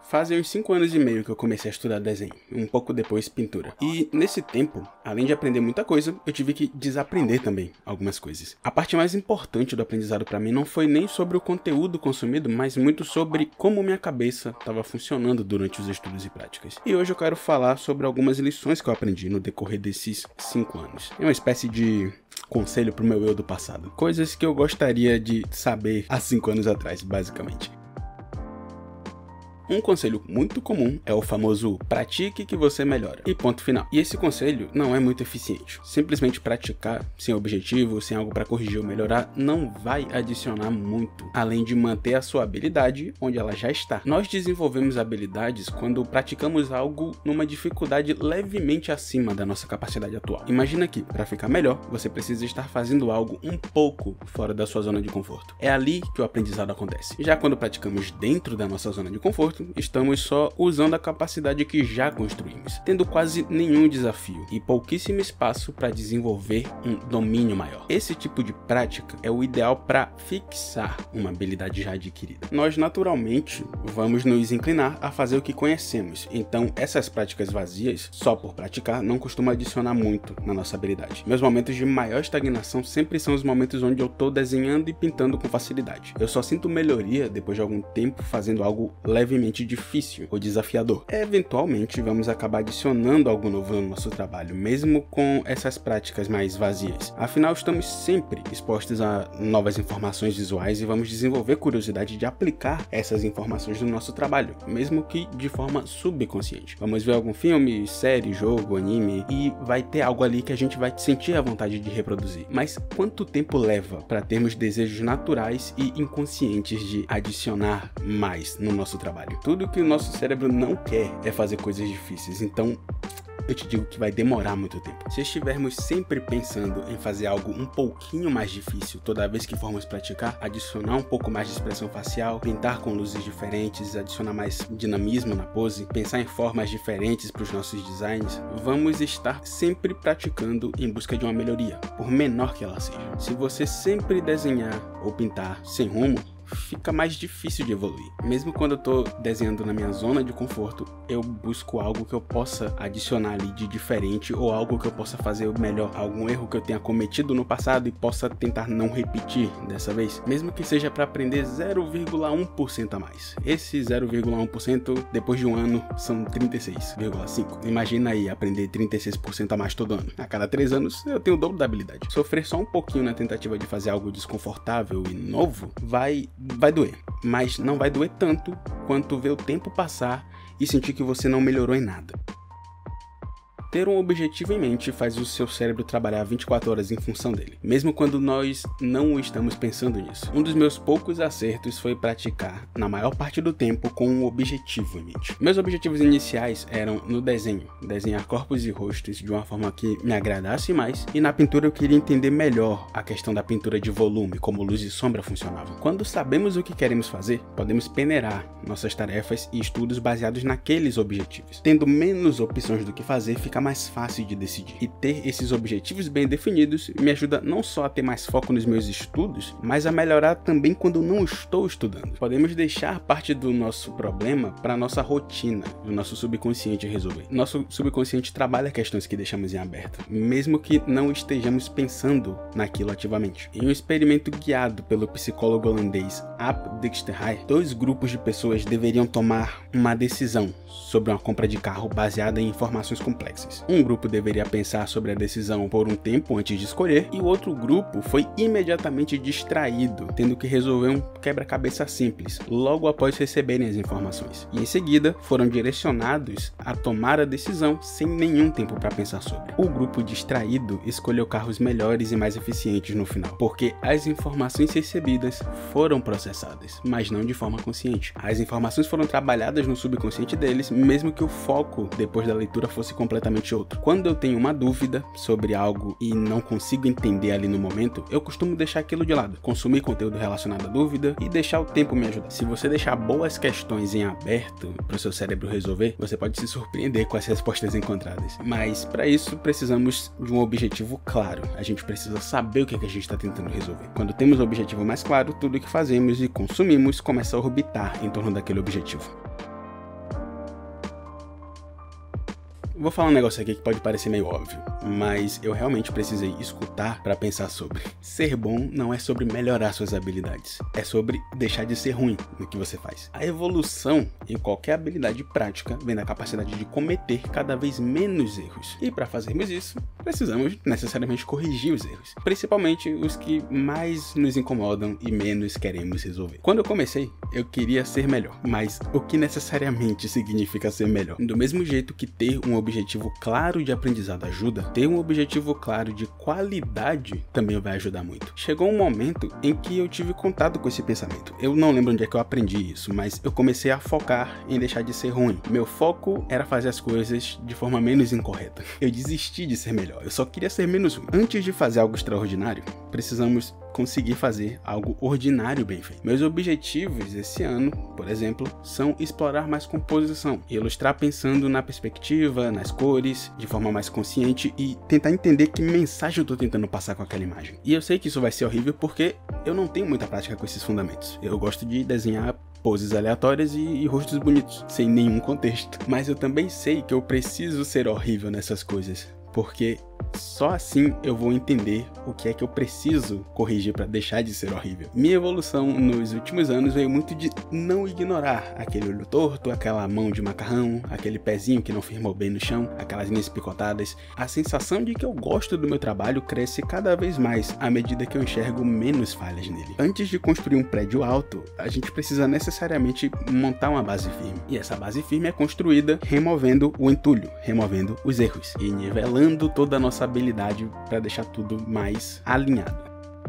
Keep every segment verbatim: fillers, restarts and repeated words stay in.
Fazem uns cinco anos e meio que eu comecei a estudar desenho, um pouco depois pintura. E nesse tempo, além de aprender muita coisa, eu tive que desaprender também algumas coisas. A parte mais importante do aprendizado para mim não foi nem sobre o conteúdo consumido, mas muito sobre como minha cabeça estava funcionando durante os estudos e práticas. E hoje eu quero falar sobre algumas lições que eu aprendi no decorrer desses cinco anos. É uma espécie de conselho pro meu eu do passado. Coisas que eu gostaria de saber há cinco anos atrás, basicamente. Um conselho muito comum é o famoso pratique que você melhora, e ponto final. E esse conselho não é muito eficiente. Simplesmente praticar sem objetivo, sem algo para corrigir ou melhorar, não vai adicionar muito, além de manter a sua habilidade onde ela já está. Nós desenvolvemos habilidades quando praticamos algo numa dificuldade levemente acima da nossa capacidade atual. Imagina que, para ficar melhor, você precisa estar fazendo algo um pouco fora da sua zona de conforto. É ali que o aprendizado acontece. Já quando praticamos dentro da nossa zona de conforto, estamos só usando a capacidade que já construímos, tendo quase nenhum desafio e pouquíssimo espaço para desenvolver um domínio maior. Esse tipo de prática é o ideal para fixar uma habilidade já adquirida. Nós naturalmente vamos nos inclinar a fazer o que conhecemos, então essas práticas vazias, só por praticar, não costumam adicionar muito na nossa habilidade. Meus momentos de maior estagnação sempre são os momentos onde eu estou desenhando e pintando com facilidade. Eu só sinto melhoria depois de algum tempo fazendo algo levemente difícil ou desafiador. Eventualmente vamos acabar adicionando algo novo no nosso trabalho, mesmo com essas práticas mais vazias. Afinal, estamos sempre expostos a novas informações visuais e vamos desenvolver curiosidade de aplicar essas informações no nosso trabalho, mesmo que de forma subconsciente. Vamos ver algum filme, série, jogo, anime e vai ter algo ali que a gente vai sentir a vontade de reproduzir. Mas quanto tempo leva para termos desejos naturais e inconscientes de adicionar mais no nosso trabalho? Tudo que o nosso cérebro não quer é fazer coisas difíceis, então eu te digo que vai demorar muito tempo. Se estivermos sempre pensando em fazer algo um pouquinho mais difícil toda vez que formos praticar, adicionar um pouco mais de expressão facial, pintar com luzes diferentes, adicionar mais dinamismo na pose, pensar em formas diferentes para os nossos designs, vamos estar sempre praticando em busca de uma melhoria, por menor que ela seja. Se você sempre desenhar ou pintar sem rumo, fica mais difícil de evoluir. Mesmo quando eu tô desenhando na minha zona de conforto, eu busco algo que eu possa adicionar ali de diferente ou algo que eu possa fazer melhor, algum erro que eu tenha cometido no passado e possa tentar não repetir dessa vez, mesmo que seja para aprender zero vírgula um por cento a mais. Esse zero vírgula um por cento depois de um ano são trinta e seis vírgula cinco por cento. Imagina aí aprender trinta e seis por cento a mais todo ano. A cada três anos eu tenho o dobro da habilidade. Sofrer só um pouquinho na tentativa de fazer algo desconfortável e novo vai Vai doer, mas não vai doer tanto quanto ver o tempo passar e sentir que você não melhorou em nada. Ter um objetivo em mente faz o seu cérebro trabalhar vinte e quatro horas em função dele, mesmo quando nós não estamos pensando nisso. Um dos meus poucos acertos foi praticar, na maior parte do tempo, com um objetivo em mente. Meus objetivos iniciais eram no desenho, desenhar corpos e rostos de uma forma que me agradasse mais, e na pintura eu queria entender melhor a questão da pintura de volume, como luz e sombra funcionavam. Quando sabemos o que queremos fazer, podemos peneirar nossas tarefas e estudos baseados naqueles objetivos. Tendo menos opções do que fazer, fica mais fácil de decidir. E ter esses objetivos bem definidos me ajuda não só a ter mais foco nos meus estudos, mas a melhorar também quando não estou estudando. Podemos deixar parte do nosso problema para nossa rotina, o nosso subconsciente resolver. Nosso subconsciente trabalha questões que deixamos em aberto, mesmo que não estejamos pensando naquilo ativamente. Em um experimento guiado pelo psicólogo holandês Ap Dijksterhuis, dois grupos de pessoas deveriam tomar uma decisão sobre uma compra de carro baseada em informações complexas. Um grupo deveria pensar sobre a decisão por um tempo antes de escolher, e o outro grupo foi imediatamente distraído, tendo que resolver um quebra-cabeça simples, logo após receberem as informações. E em seguida, foram direcionados a tomar a decisão sem nenhum tempo para pensar sobre. O grupo distraído escolheu carros melhores e mais eficientes no final, porque as informações recebidas foram processadas, mas não de forma consciente. As informações foram trabalhadas no subconsciente deles, mesmo que o foco depois da leitura fosse completamente outro. Quando eu tenho uma dúvida sobre algo e não consigo entender ali no momento, eu costumo deixar aquilo de lado, consumir conteúdo relacionado à dúvida e deixar o tempo me ajudar. Se você deixar boas questões em aberto para o seu cérebro resolver, você pode se surpreender com as respostas encontradas. Mas para isso precisamos de um objetivo claro. A gente precisa saber o que, é que a gente está tentando resolver. Quando temos o objetivo mais claro, tudo o que fazemos e consumimos começa a orbitar em torno daquele objetivo. Vou falar um negócio aqui que pode parecer meio óbvio, mas eu realmente precisei escutar para pensar sobre. Ser bom não é sobre melhorar suas habilidades, é sobre deixar de ser ruim no que você faz. A evolução em qualquer habilidade prática vem da capacidade de cometer cada vez menos erros. E para fazermos isso, precisamos necessariamente corrigir os erros, principalmente os que mais nos incomodam e menos queremos resolver. Quando eu comecei, eu queria ser melhor, mas o que necessariamente significa ser melhor? Do mesmo jeito que ter um objetivo claro de aprendizado ajuda, ter um objetivo claro de qualidade também vai ajudar muito. Chegou um momento em que eu tive contato com esse pensamento. Eu não lembro onde é que eu aprendi isso, mas eu comecei a focar em deixar de ser ruim. Meu foco era fazer as coisas de forma menos incorreta. Eu desisti de ser melhor, eu só queria ser menos ruim. Antes de fazer algo extraordinário, precisamos conseguir fazer algo ordinário bem feito. Meus objetivos esse ano, por exemplo, são explorar mais composição, ilustrar pensando na perspectiva, nas cores, de forma mais consciente e tentar entender que mensagem eu estou tentando passar com aquela imagem. E eu sei que isso vai ser horrível porque eu não tenho muita prática com esses fundamentos. Eu gosto de desenhar poses aleatórias e, e rostos bonitos, sem nenhum contexto. Mas eu também sei que eu preciso ser horrível nessas coisas, porque só assim eu vou entender o que é que eu preciso corrigir para deixar de ser horrível. Minha evolução nos últimos anos veio muito de não ignorar aquele olho torto, aquela mão de macarrão, aquele pezinho que não firmou bem no chão, aquelas linhas picotadas. A sensação de que eu gosto do meu trabalho cresce cada vez mais à medida que eu enxergo menos falhas nele. Antes de construir um prédio alto, a gente precisa necessariamente montar uma base firme. E essa base firme é construída removendo o entulho, removendo os erros e nivelando toda a nossa habilidade para deixar tudo mais alinhado.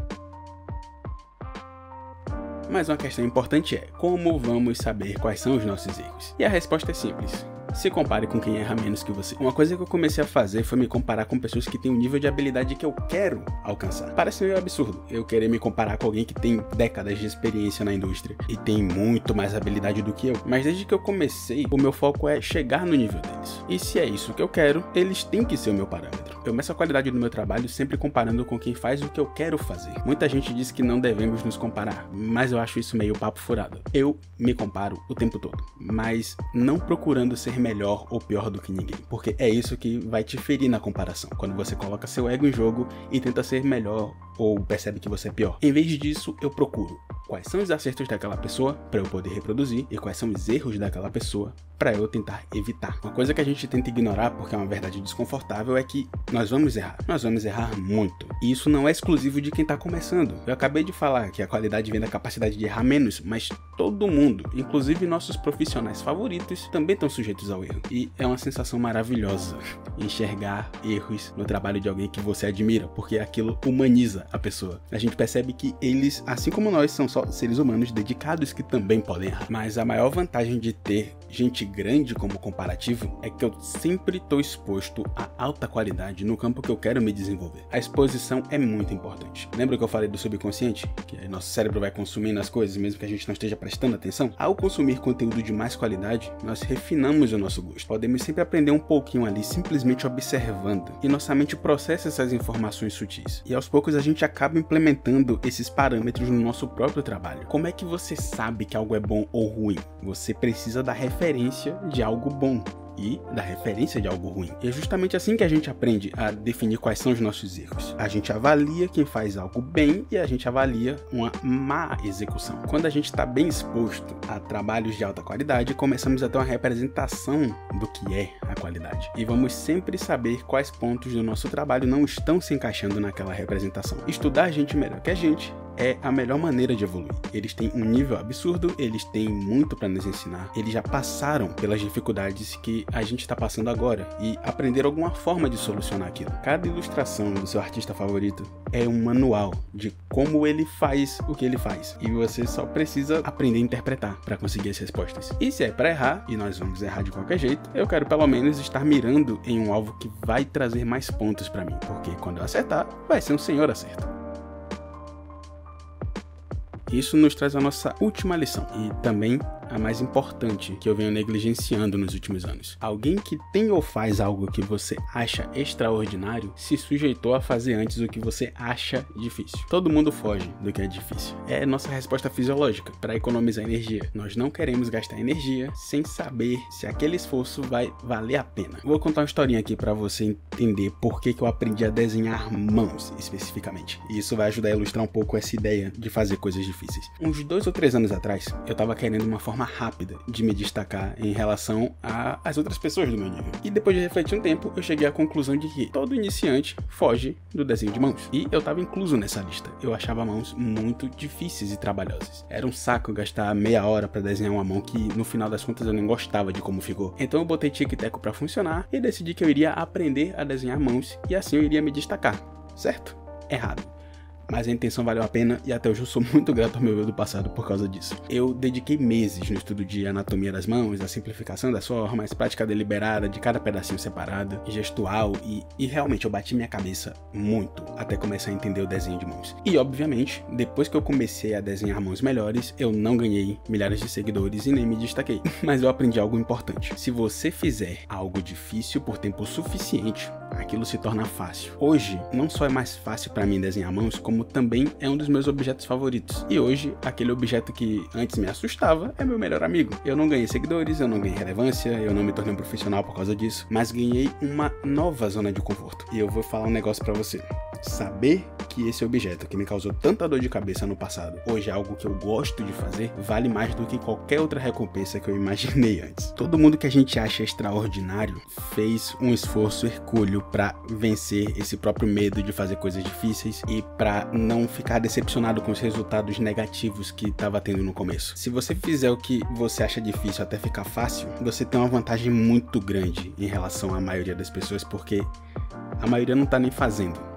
Mas uma questão importante é, como vamos saber quais são os nossos erros? E a resposta é simples. Se compare com quem erra menos que você. Uma coisa que eu comecei a fazer foi me comparar com pessoas que têm um nível de habilidade que eu quero alcançar. Parece meio absurdo eu querer me comparar com alguém que tem décadas de experiência na indústria e tem muito mais habilidade do que eu. Mas desde que eu comecei, o meu foco é chegar no nível deles. E se é isso que eu quero, eles têm que ser o meu parâmetro. Eu meço a qualidade do meu trabalho sempre comparando com quem faz o que eu quero fazer. Muita gente diz que não devemos nos comparar, mas eu acho isso meio papo furado. Eu me comparo o tempo todo, mas não procurando ser melhor ou pior do que ninguém, porque é isso que vai te ferir na comparação, quando você coloca seu ego em jogo e tenta ser melhor ou percebe que você é pior. Em vez disso, eu procuro quais são os acertos daquela pessoa para eu poder reproduzir e quais são os erros daquela pessoa para eu tentar evitar. Uma coisa que a gente tenta ignorar porque é uma verdade desconfortável é que nós vamos errar. Nós vamos errar muito. E isso não é exclusivo de quem está começando. Eu acabei de falar que a qualidade vem da capacidade de errar menos, mas todo mundo, inclusive nossos profissionais favoritos, também estão sujeitos ao erro. E é uma sensação maravilhosa enxergar erros no trabalho de alguém que você admira, porque aquilo humaniza a pessoa. A gente percebe que eles, assim como nós, são só seres humanos dedicados que também podem errar. Mas a maior vantagem de ter gente grande como comparativo é que eu sempre estou exposto a alta qualidade no campo que eu quero me desenvolver. A exposição é muito importante. Lembra que eu falei do subconsciente? Que nosso cérebro vai consumindo as coisas mesmo que a gente não esteja prestando atenção? Ao consumir conteúdo de mais qualidade, nós refinamos o nosso gosto. Podemos sempre aprender um pouquinho ali, simplesmente observando. E nossa mente processa essas informações sutis. E aos poucos a gente acaba implementando esses parâmetros no nosso próprio trabalho. Como é que você sabe que algo é bom ou ruim? Você precisa da referência de algo bom e da referência de algo ruim. E é justamente assim que a gente aprende a definir quais são os nossos erros. A gente avalia quem faz algo bem e a gente avalia uma má execução. Quando a gente está bem exposto a trabalhos de alta qualidade, começamos a ter uma representação do que é a qualidade. E vamos sempre saber quais pontos do nosso trabalho não estão se encaixando naquela representação. Estudar gente melhor que a gente é a melhor maneira de evoluir. Eles têm um nível absurdo, eles têm muito para nos ensinar, eles já passaram pelas dificuldades que a gente está passando agora e aprenderam alguma forma de solucionar aquilo. Cada ilustração do seu artista favorito é um manual de como ele faz o que ele faz e você só precisa aprender a interpretar para conseguir as respostas. E se é para errar, e nós vamos errar de qualquer jeito, eu quero pelo menos estar mirando em um alvo que vai trazer mais pontos para mim, porque quando eu acertar, vai ser um senhor acerto. Isso nos traz a nossa última lição e também a mais importante que eu venho negligenciando nos últimos anos. Alguém que tem ou faz algo que você acha extraordinário se sujeitou a fazer antes o que você acha difícil. Todo mundo foge do que é difícil. É nossa resposta fisiológica para economizar energia. Nós não queremos gastar energia sem saber se aquele esforço vai valer a pena. Vou contar uma historinha aqui para você entender por que que eu aprendi a desenhar mãos especificamente. E isso vai ajudar a ilustrar um pouco essa ideia de fazer coisas difíceis. Uns dois ou três anos atrás, eu tava querendo uma forma rápida de me destacar em relação às outras pessoas do meu nível. E depois de refletir um tempo, eu cheguei à conclusão de que todo iniciante foge do desenho de mãos. E eu tava incluso nessa lista. Eu achava mãos muito difíceis e trabalhosas. Era um saco gastar meia hora para desenhar uma mão que, no final das contas, eu nem gostava de como ficou. Então eu botei tic e teco para funcionar e decidi que eu iria aprender a desenhar mãos e assim eu iria me destacar. Certo? Errado. Mas a intenção valeu a pena e até hoje eu sou muito grato ao meu eu do passado por causa disso. Eu dediquei meses no estudo de anatomia das mãos, a simplificação das formas, prática deliberada de cada pedacinho separado, gestual e, e realmente eu bati minha cabeça muito até começar a entender o desenho de mãos. E obviamente, depois que eu comecei a desenhar mãos melhores, eu não ganhei milhares de seguidores e nem me destaquei. Mas eu aprendi algo importante. Se você fizer algo difícil por tempo suficiente, aquilo se torna fácil. Hoje, não só é mais fácil para mim desenhar mãos, como também é um dos meus objetos favoritos. E hoje, aquele objeto que antes me assustava é meu melhor amigo. Eu não ganhei seguidores, eu não ganhei relevância, eu não me tornei um profissional por causa disso, mas ganhei uma nova zona de conforto. E eu vou falar um negócio para você. Saber que esse objeto que me causou tanta dor de cabeça no passado, hoje é algo que eu gosto de fazer, vale mais do que qualquer outra recompensa que eu imaginei antes. Todo mundo que a gente acha extraordinário fez um esforço hercúleo para vencer esse próprio medo de fazer coisas difíceis e para não ficar decepcionado com os resultados negativos que estava tendo no começo. Se você fizer o que você acha difícil até ficar fácil, você tem uma vantagem muito grande em relação à maioria das pessoas, porque a maioria não tá nem fazendo.